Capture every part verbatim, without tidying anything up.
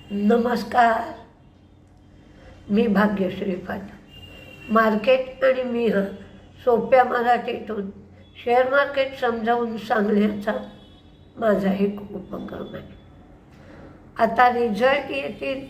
नमस्कार, मी भाग्यश्री फाटा. मार्केट आणि मी हा सोप्या मराठीतून शेअर मार्केट समजावून सांगण्याचा माझा एक उपक्रम आहे. आता रिझल्ट येतील,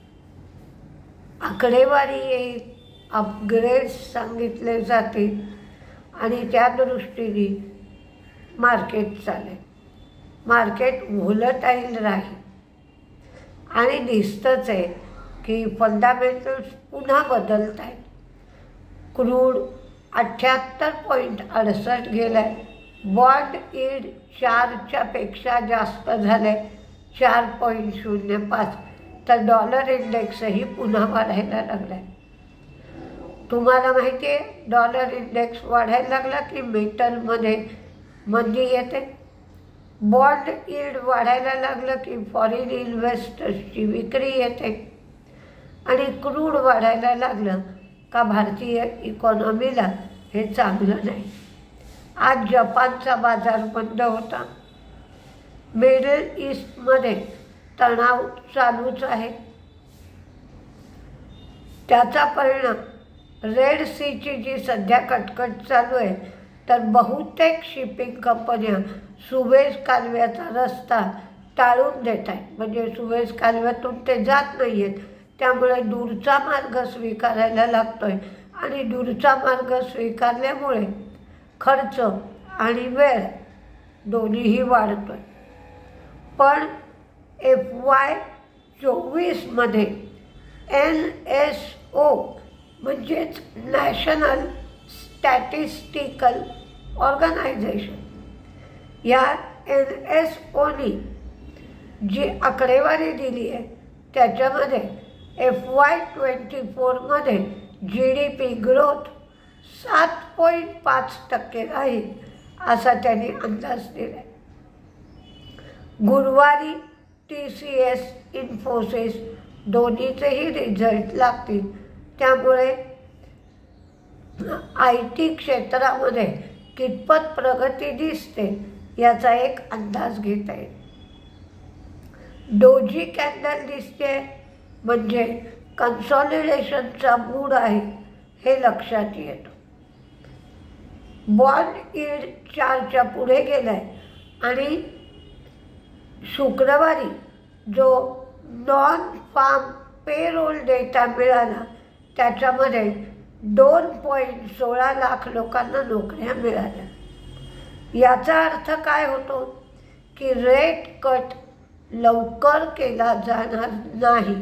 आकडेवारी येईल, अपग्रेड्स सांगितले जातील आणि त्या दृष्टीने मार्केट चालेल. मार्केट व्होलटाईल राहील आणि दिसतंच आहे की फंडामेंटल्स पुन्हा बदलत आहेत. क्रूड अठ्ठ्याहत्तर पॉईंट अडसष्ट गेलं आहे. बॉन्ड यील्ड चारच्या पेक्षा जास्त झालं आहे, चार पॉईंट शून्य पाच. तर डॉलर इंडेक्सही पुन्हा वाढायला लागला आहे. तुम्हाला माहिती आहे डॉलर इंडेक्स वाढायला लागला की मेटलमध्ये मंदी येते. बॉन्ड यील्ड वाढायला लागलं की फॉरेन इन्व्हेस्टर्सची विक्री येते आणि क्रूड वाढायला लागलं का भारतीय इकॉनॉमीला हे चांगलं नाही. आज जपानचा बाजार बंद होता. मिडल ईस्टमध्ये तणाव चालूच आहे. त्याचा परिणाम रेड सीची जी सध्या कटकट चालू आहे, तर बहुतेक शिपिंग कंपन्या सुवेझ कालव्याचा रस्ता टाळून देत आहेत. म्हणजे सुवेझ कालव्यातून ते जात नाही आहेत, त्यामुळे दूरचा मार्ग स्वीकारायला लागतो आहे आणि दूरचा मार्ग स्वीकारल्यामुळे खर्च आणि वेळ दोन्हीही वाढतो आहे. पण एफ वाय चोवीसमध्ये एन एस ओ म्हणजेच नॅशनल स्टॅटिस्टिकल ऑर्गनायझेशन, या एन एस ओनी जी आकडेवारी दिली आहे त्याच्यामध्ये एफ वाय ट्वेंटी फोरमध्ये जी डी पी ग्रोथ सात पॉईंट पाच टक्के राहील असा त्यांनी अंदाज दिला आहे. गुरुवारी टी सी एस, इन्फोसिस दोन्हीचेही रिझल्ट लागतील. त्यामुळे आय टी क्षेत्रामध्ये कितपत प्रगती दिसते याचा एक अंदाज घेता येईल. डोजी कॅन्डल दिसते म्हणजे कन्सॉलिडेशनचा मूड आहे हे लक्षात येतं. बॉन्ड यील्ड चारच्या पुढे गेला आहे आणि शुक्रवारी जो नॉन फार्म पेरोल डेटा मिळाला त्याच्यामध्ये दोन पॉईंट सोळा लाख लोकांना नोकऱ्या मिळाल्या. याचा अर्थ काय होतो की रेट कट लवकर केला जाणार नाही.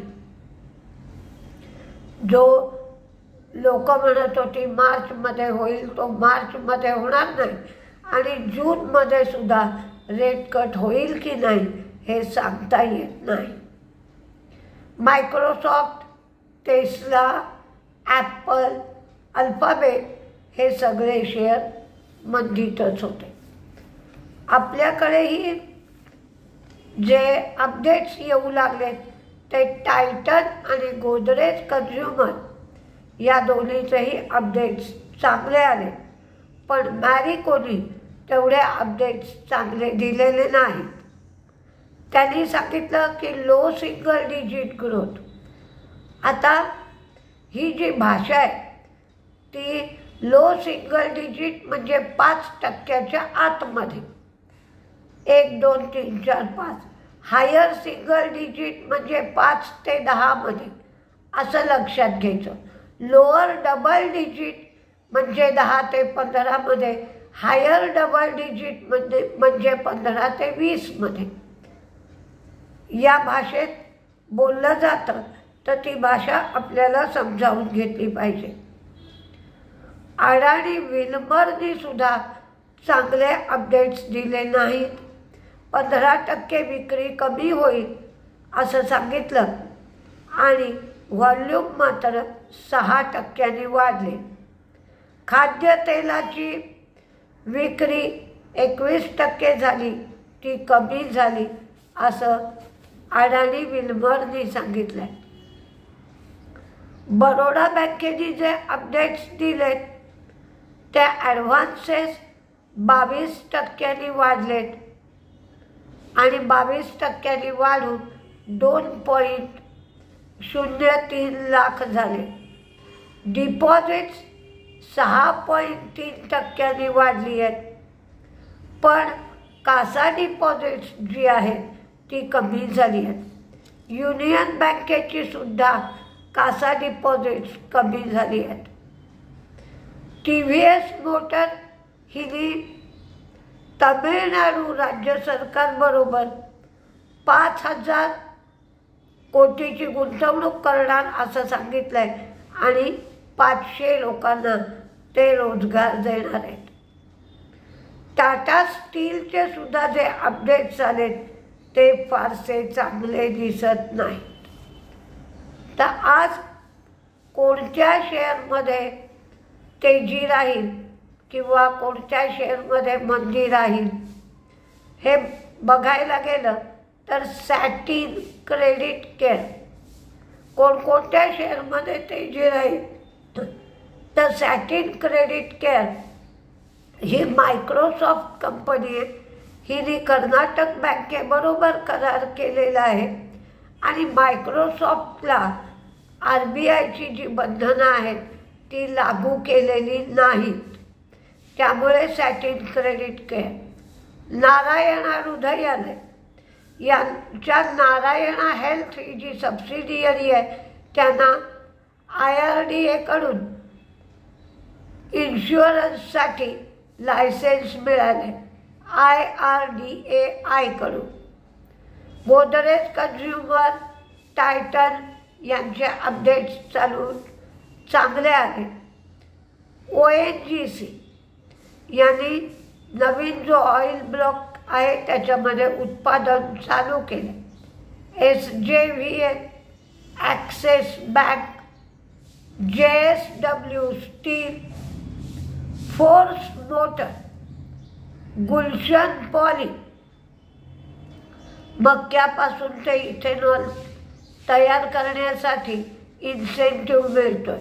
जो लोक म्हणत होती मार्चमध्ये होईल तो मार्चमध्ये होणार नाही आणि जूनमध्ये सुद्धा रेट कट होईल की नाही हे सांगता येत नाही. मायक्रोसॉफ्ट, टेस्ला, ॲपल, अल्फाबेट हे सगळे शेअर मंदीतच होते. आपल्याकडेही जे अपडेट्स येऊ लागलेत ते टायटन आणि गोदरेज कन्झ्युमर या दोन्हीचेही अपडेट्स चांगले आले, पण मॅरिकोनी तेवढे अपडेट्स चांगले दिलेले नाहीत. त्यांनी सांगितलं की लो सिंगल डिजिट ग्रोथ. आता ही जी भाषा आहे ती लो सिंगल डिजिट म्हणजे पाच टक्क्याच्या आतमध्ये, एक दोन तीन चार पाच. हायर सिंगल डिजिट म्हणजे पाच ते दहामध्ये असं लक्षात घ्यायचं. लोअर डबल डिजिट म्हणजे दहा ते पंधरामध्ये, हायर डबल डिजिटमध्ये म्हणजे पंधरा ते वीसमध्ये. या भाषेत बोललं जातं तर ती भाषा आपल्याला समजावून घेतली पाहिजे. अडाणी विल्मरनी सुद्धा चांगले अपडेट्स दिले नाहीत. पंधरा टक्के विक्री कमी होईल असं सांगितलं आणि व्हॉल्यूम मात्र सहा टक्क्यांनी वाढले. खाद्यतेलाची विक्री एकवीस टक्के झाली, ती कमी झाली असं अडाणी विल्मरनी सांगितलं. बरोडा बँकेने जे अपडेट्स दिलेत त्या ॲडव्हान्सेस बावीस टक्क्यांनी वाढलेत आणि बावीस टक्क्यांनी वाढून दोन पॉईंट शून्य तीन लाख झाले. डिपॉझिट्स सहा पॉईंट तीन टक्क्यांनी वाढली आहेत, पण कासा डिपॉझिट्स जी आहेत ती कमी झाली आहेत. युनियन बँकेची सुद्धा कासा डिपॉझिट्स कमी झाली आहेत. टी व्ही एस मोटर हिने तमिळनाडू राज्य सरकारबरोबर पाच हजार कोटीची गुंतवणूक करणार असं सांगितलं आहे आणि पाचशे लोकांना ते रोजगार देणार आहेत. टाटा स्टीलचे सुद्धा जे अपडेट्स आलेत ते फारसे चांगले दिसत नाहीत. तर आज कोणत्या शेअरमध्ये तेजी राहील किंवा कोणत्या शेअरमध्ये मंदी राहील हे बघायला गेलं तर सॅटिन क्रेडिट केअर कोणकोणत्या शेअरमध्ये तेजी राहील तर सॅटिन क्रेडिट केअर ही मायक्रोसॉफ्ट कंपनी आहे. हिने कर्नाटक बँकेबरोबर करार केलेला आहे आणि मायक्रोसॉफ्टला आर बी आयची जी बंधनं आहेत ती लागू केलेली नाहीत. त्यामुळे सॅटिन क्रेडिट केअर. नारायणा हृदयालय यांच्या नारायणा हेल्थ ही जी सबसिडियरी आहे त्यांना आय आर डी एकडून इन्शुरन्ससाठी लायसेन्स मिळाले आय आर डी ए आयकडून. गोदरेज कन्झ्युमर टायटन यांचे अपडेट्स चालून चांगले आले. ओ एन जी सी यांनी नवीन जो ऑइल ब्लॉक आहे त्याच्यामध्ये उत्पादन चालू केले. S J V N, Axis bank, J S W steel, Force motor, Gulshan poly मक्यापासून ते इथेनॉल तयार करण्यासाठी इन्सेंटिव्ह मिळतोय.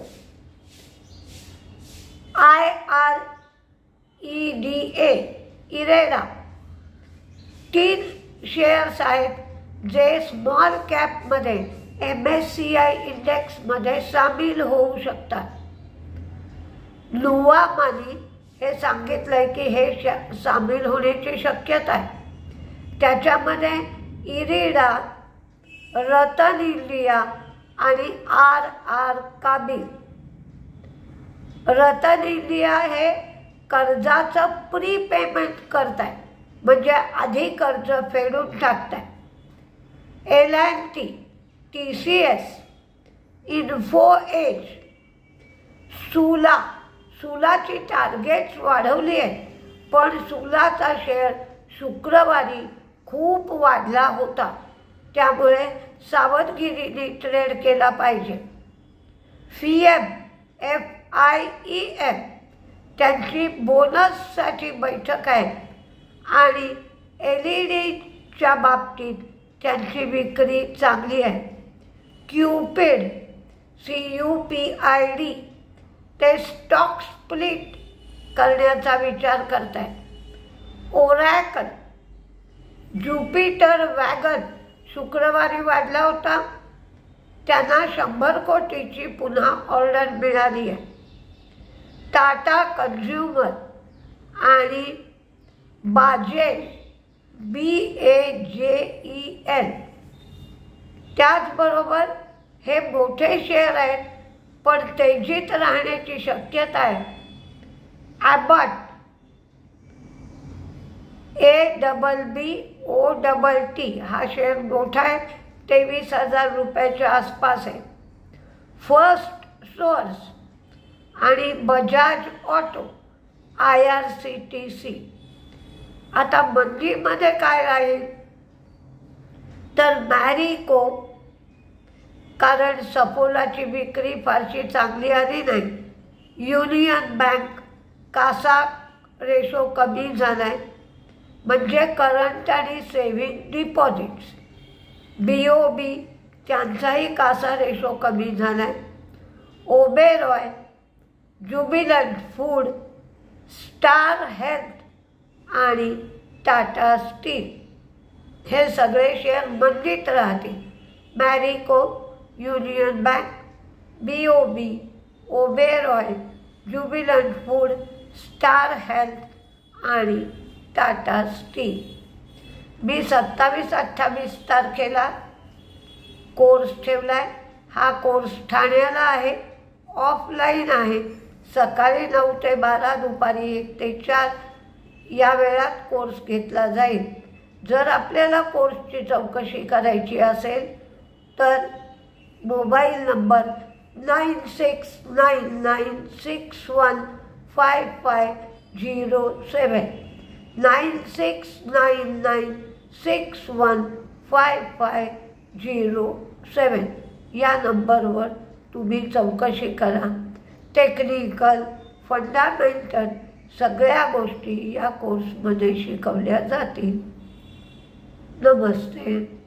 I R E D A IREDA तीन शेअर्स आहेत जे स्मॉल कॅपमध्ये एम एस सी आय इंडेक्समध्ये सामील होऊ शकतात. नुवा मानी हे सांगितलं आहे की हे श सामील होण्याची शक्यता आहे. त्याच्यामध्ये इरिडा, रतन इंडिया आणि R R Kabel. Rattan India हे कर्जाचं प्री पेमेंट करत आहे म्हणजे आधी कर्ज फेडून टाकत आहे. L and T, T C S, info edge, Sula सुलाची टार्गेट्स वाढवली आहेत पण सुलाचा शेअर शुक्रवारी खूप वाढला होता त्यामुळे सावधगिरीने ट्रेड केला पाहिजे. फी एम एफ आय ई एम त्यांची बोनससाठी बैठक आहे आणि एल ई डीच्या बाबतीत त्यांची विक्री चांगली आहे. Cupid C U P I D ते स्टॉक स्प्लिट करण्याचा विचार करत आहे. ओरॅकल, ज्युपिटर वॅगन शुक्रवारी वाढला होता त्यांना शंभर कोटीची पुन्हा ऑर्डर मिळाली आहे. टाटा कन्झ्युमर आणि बाजेल बी ए जे ई एल त्याचबरोबर हे मोठे शेअर आहेत पण तेजीत राहण्याची शक्यता आहे. Abbott A double B O double T हा शेअर मोठा आहे, तेवीस हजार रुपयाच्या आसपास आहे. फर्स्ट सोर्स आणि Bajaj auto, I R C T C. आता मंदीमध्ये काय राहील तर मॅरिको, कारण सफोलाची विक्री फारशी चांगली आली नाही. युनियन बँक कासा रेशो कमी झाला आहे म्हणजे करंट आणि सेव्हिंग डिपॉझिट्स. बी ओ बी त्यांचाही कासा रेशो कमी झाला आहे. Oberoi, Jubilant food, star health आणि टाटा स्टील हे सगळे शेअर मंदीत राहतील. Marico, union bank, B O B, Oberoi, Jubilant food, star health आणि टाटा स्टील. मी सत्तावीस अठ्ठावीस तारखेला कोर्स ठेवला आहे. हा कोर्स ठाण्याला आहे, ऑफलाईन आहे. सकाळी नऊ ते बारा, दुपारी एक ते चार या वेळात कोर्स घेतला जाईल. जर आपल्याला कोर्सची चौकशी करायची असेल तर mobile number nine six nine nine six one five five zero seven nine six nine nine six one five five zero seven या नंबरवर तुम्ही चौकशी करा. टेक्निकल, फंडामेंटल सगळ्या गोष्टी या कोर्समध्ये शिकवल्या जातील. नमस्ते.